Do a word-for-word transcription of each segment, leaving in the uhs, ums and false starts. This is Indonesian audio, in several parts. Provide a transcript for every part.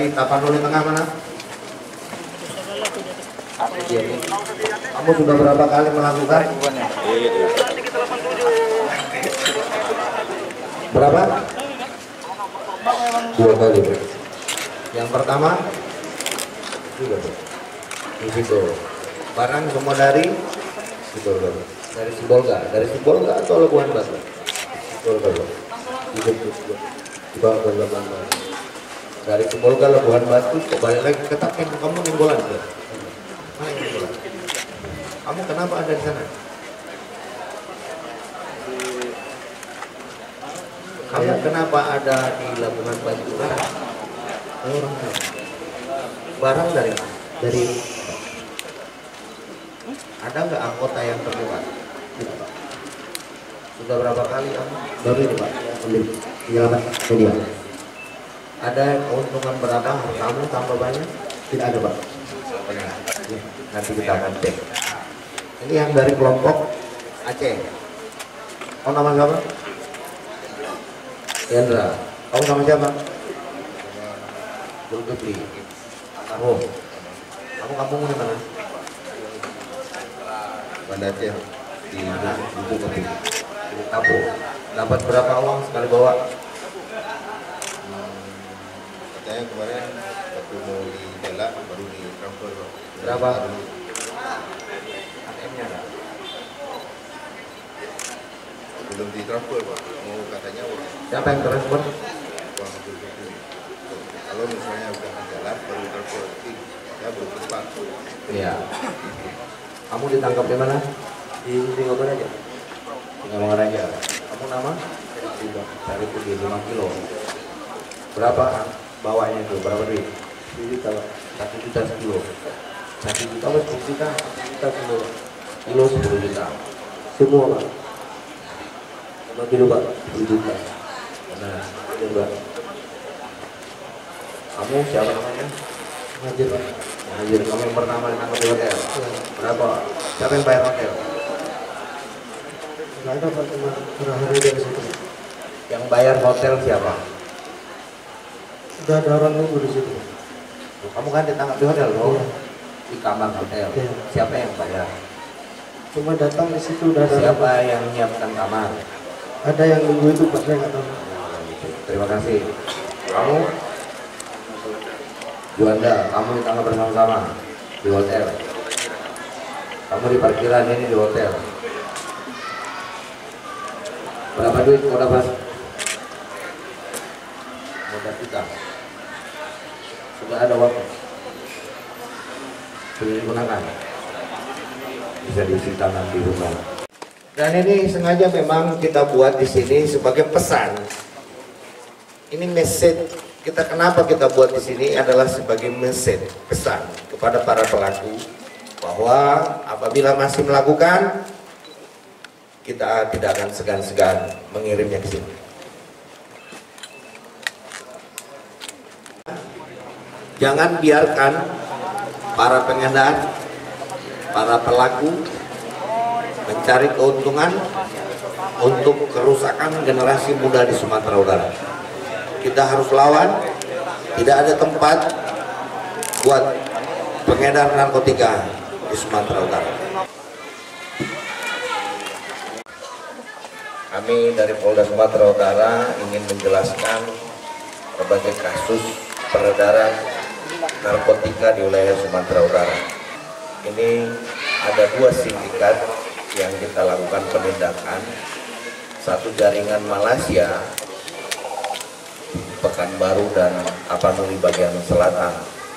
dari Tapanuli Tengah mana? Kamu sudah berapa kali melakukan? Berapa? Dua kali. Yang pertama juga di situ. Barang semua dari Sibolga. Dari Sibolga, dari Sibolga atau Labuan Batu? Sibolga. Dari Sibolga Labuan Batu, kembali lagi ke Tapen. Kamu ninggolan ya? Mana ninggolan? Kamu kenapa ada di sana? Kamu kenapa ada di Labuan Batu? Orang barang dari mana? Dari ada nggak anggota yang terlibat? Sudah berapa kali kamu? Baru ini Pak, ambil penyelamat media. Ada keuntungan berapa? Kamu tambah banyak? Tidak ada Pak. Benar. Nanti kita akan cek. Ini yang dari kelompok Aceh. Oh nama siapa? Hendra. Kamu sama siapa? Zulkifli. Oh, kamu kampung di mana? Banda Aceh di Zulkifli. Di Kampung. Dapat berapa uang sekali bawa? Hmm, katanya kemarin waktu mau di Jala baru di transfer. Berapa? A T M-nya ada? Belum di transfer Pak. Mau katanya uang. Siapa yang transfer? Uang Zulkifli. Kalau misalnya udah di Jala baru transfer, ya belum sempat. Iya. Kamu ditangkap di mana? Di Singapura aja. Singapura aja. Kamu nama? Dari pergi lima kilo. Berapa bawanya itu? Berapa duit? Satu juta sekilo. Satu juta apa sepuluh juta? Satu juta kilo. Kilo sepuluh juta. Semua Pak. Lima kilo Pak. Sepuluh juta. Benar. Coba. Kamu siapa namanya? Hajar Pak. Hajar. Kamu yang pertama ditangkap di hotel. Berapa? Siapa yang bayar hotel? Nggak ada Pak, cuma hari dari situ. Yang bayar hotel siapa? Sudah ada orang nunggu di situ. Kamu kan ditangkap di hotel loh? Iya. Di kamar hotel. Iya. Siapa yang bayar? Cuma datang di situ udah ada. Siapa yang menyiapkan kamar? Ada yang nunggu itu Pak, saya nggak tahu. Terima kasih. Kamu? Juanda, kamu ditangkap bersama-sama di hotel. Kamu di parkiran ini di hotel. Berapa duit kau dapat? Modal kita. Sudah ada waktu. Sudah digunakan. Bisa disita nanti rumah. Dan ini sengaja memang kita buat di sini sebagai pesan. Ini message kita, kenapa kita buat di sini adalah sebagai message, pesan kepada para pelaku bahwa apabila masih melakukan, kita tidak akan segan-segan mengirimnya ke sini. Jangan biarkan para pengedar, para pelaku mencari keuntungan untuk kerusakan generasi muda di Sumatera Utara. Kita harus lawan, tidak ada tempat buat pengedar narkotika di Sumatera Utara. Kami dari Polda Sumatera Utara ingin menjelaskan berbagai kasus peredaran narkotika di wilayah Sumatera Utara. Ini ada dua sindikat yang kita lakukan penindakan. Satu jaringan Malaysia, Pekanbaru dan Tapanuli bagian selatan.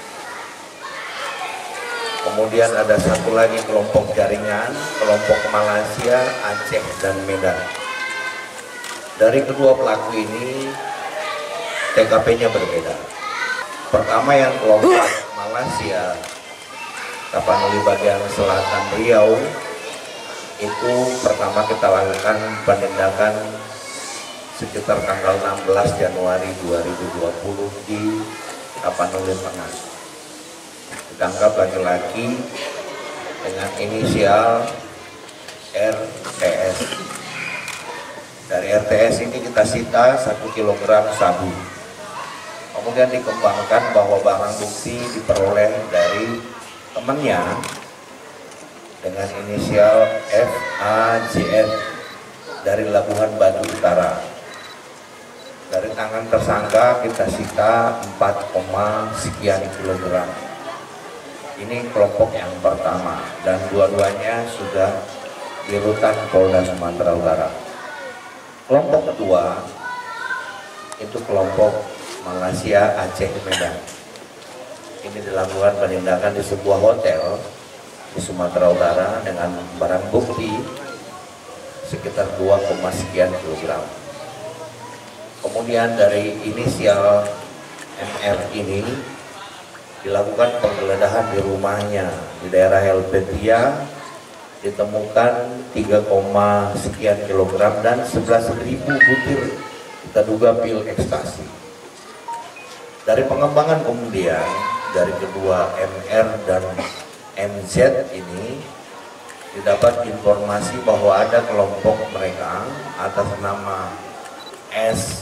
Kemudian ada satu lagi kelompok jaringan, kelompok Malaysia, Aceh dan Medan. Dari kedua pelaku ini T K P-nya berbeda. Pertama yang kelompok Malaysia, Tapanuli bagian selatan Riau, itu pertama kita lakukan penindakan sekitar tanggal enam belas Januari dua ribu dua puluh di Tapanuli Tengah. Ditangkap laki-laki dengan inisial R T S. Dari R T S ini kita sita satu kilogram sabu. Kemudian dikembangkan bahwa barang bukti diperoleh dari temannya dengan inisial F A J N dari Labuhan Batu Utara. Dari tangan tersangka kita sita empat, sekian kilogram. Ini kelompok yang pertama dan dua-duanya sudah di rutan Polda Sumatera Utara. Kelompok kedua itu kelompok Malaysia Aceh Medan. Ini dilakukan penindakan di sebuah hotel di Sumatera Utara dengan barang bukti sekitar dua, sekian kilogram. Kemudian dari inisial M R ini dilakukan penggeledahan di rumahnya di daerah Helvetia, ditemukan tiga, sekian kilogram dan sebelas ribu butir kita duga pil ekstasi. Dari pengembangan kemudian dari kedua M R dan M Z ini didapat informasi bahwa ada kelompok mereka atas nama S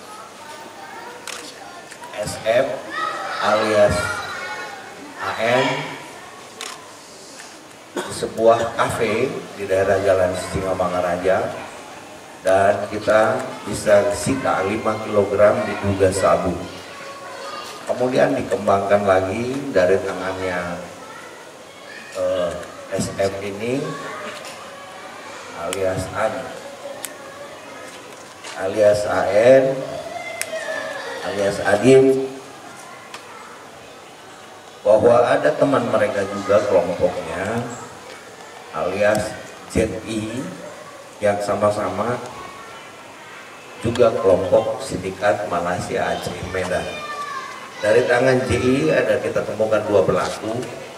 S F alias A N di sebuah kafe di daerah Jalan Singamangaraja, dan kita bisa sita lima kilogram diduga sabu. Kemudian dikembangkan lagi dari tangannya eh, S M ini alias A N alias A N alias Adin, bahwa ada teman mereka juga kelompoknya alias Z I yang sama-sama juga kelompok sindikat Malaysia Aceh Medan. Dari tangan J I ada kita temukan dua pelaku,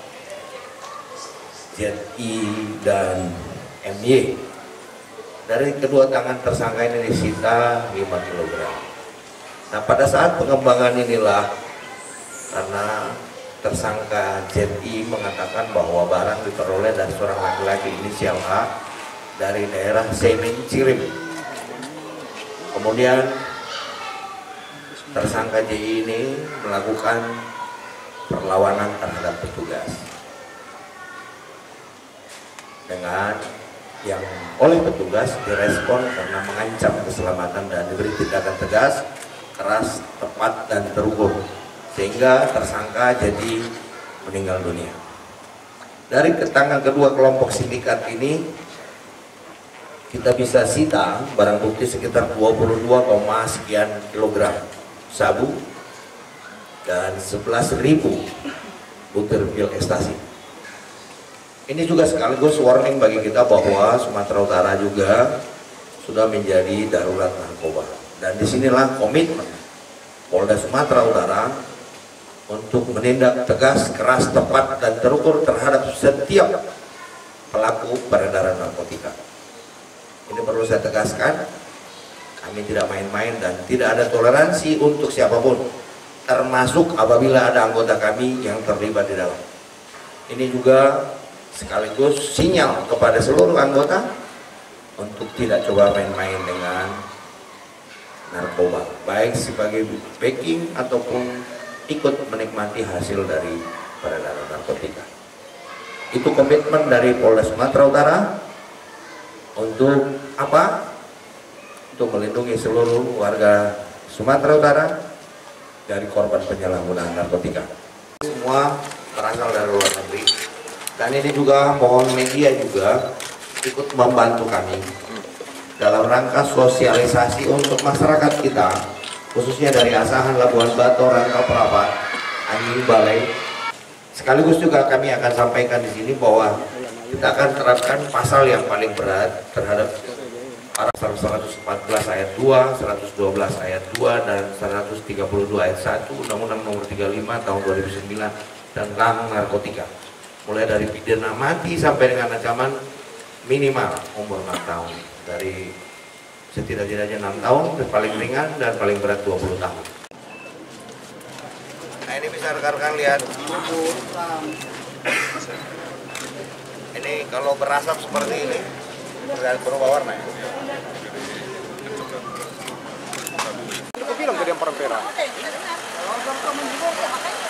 Z I dan M Y. Dari kedua tangan tersangka ini disita lima kilogram. Nah, pada saat pengembangan inilah karena tersangka Z I mengatakan bahwa barang diperoleh dari seorang laki-laki inisial A dari daerah Semin Cirim. Kemudian tersangka J I ini melakukan perlawanan terhadap petugas dengan yang oleh petugas direspon karena mengancam keselamatan dan diberi tindakan tegas, keras, tepat dan terukur, sehingga tersangka jadi meninggal dunia. Dari ketangan kedua kelompok sindikat ini kita bisa sita barang bukti sekitar dua puluh dua, sekian kilogram sabu dan sebelas ribu butir pil ekstasi. Ini juga sekaligus warning bagi kita bahwa Sumatera Utara juga sudah menjadi darurat narkoba, dan disinilah komitmen Polda Sumatera Utara untuk menindak tegas, keras, tepat dan terukur terhadap setiap pelaku peredaran narkotika. Ini perlu saya tegaskan, kami tidak main-main dan tidak ada toleransi untuk siapapun, termasuk apabila ada anggota kami yang terlibat di dalam. Ini juga sekaligus sinyal kepada seluruh anggota untuk tidak coba main-main dengan narkoba, baik sebagai backing ataupun ikut menikmati hasil dari peredaran narkotika. Itu komitmen dari Polda Sumatera Utara untuk apa? Untuk melindungi seluruh warga Sumatera Utara dari korban penyalahgunaan narkotika. Semua berasal dari luar negeri, dan ini juga mohon media juga ikut membantu kami dalam rangka sosialisasi untuk masyarakat kita, khususnya dari Asahan, Labuhan Batu, Rangka Perapat, Angin Balai. Sekaligus juga kami akan sampaikan di sini bahwa kita akan terapkan pasal yang paling berat terhadap pasal seratus empat belas ayat dua, seratus dua belas ayat dua dan seratus tiga puluh dua ayat satu Undang-Undang Nomor tiga puluh lima Tahun dua ribu sembilan tentang narkotika. Mulai dari pidana mati sampai dengan ancaman minimal umur enam tahun, dari setidak-tidaknya enam tahun, paling ringan dan paling berat dua puluh tahun. Nah, ini bisa rekan-rekan lihat. Ini kalau berasap seperti ini berubah warna ya. Aku bilang tadi yang perempera. belum komen juga ya makanya